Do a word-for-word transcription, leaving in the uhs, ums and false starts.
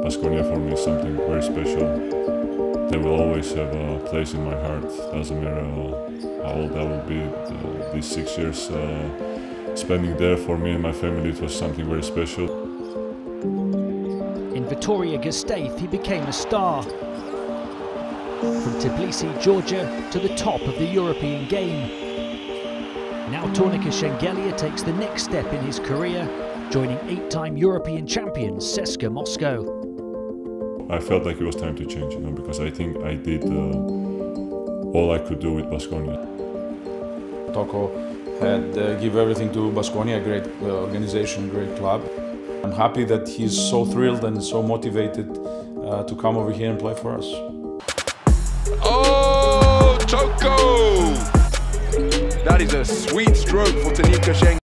Baskonia for me is something very special. They will always have a place in my heart. Doesn't matter how old I will be. Uh, these six years uh, spending there for me and my family, it was something very special. In Vitoria Gasteiz, he became a star. From Tbilisi, Georgia, to the top of the European game. Now Tornike Shengelia takes the next step in his career, joining eight-time European champion CSKA Moscow. I felt like it was time to change, you know, because I think I did uh, all I could do with Baskonia. Toko had uh, give everything to Baskonia, a great uh, organization, great club. I'm happy that he's so thrilled and so motivated uh, to come over here and play for us. Oh, Toko! That is a sweet stroke for Tornike Shengelia.